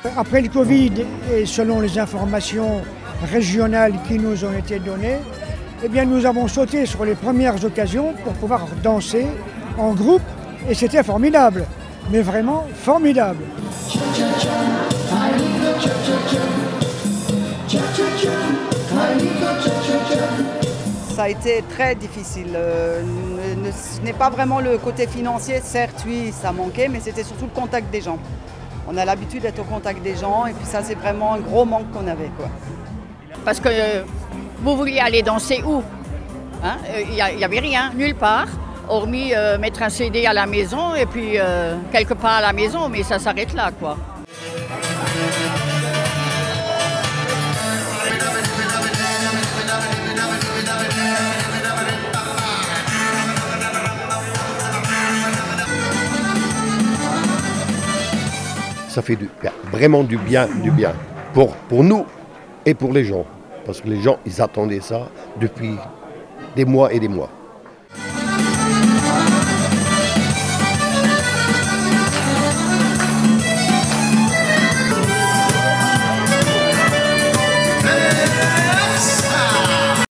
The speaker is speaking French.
Après le Covid, et selon les informations régionales qui nous ont été données, eh bien, nous avons sauté sur les premières occasions pour pouvoir danser en groupe et c'était formidable, mais vraiment formidable. Ça a été très difficile. Ce n'est pas vraiment le côté financier, certes oui, ça manquait, mais c'était surtout le contact des gens. On a l'habitude d'être au contact des gens et puis ça c'est vraiment un gros manque qu'on avait, quoi. Parce que vous vouliez aller danser où? Il n'y avait rien, nulle part, hormis mettre un CD à la maison et puis quelque part à la maison, mais ça s'arrête là, quoi. Ça fait vraiment du bien pour nous et pour les gens. Parce que les gens, ils attendaient ça depuis des mois et des mois.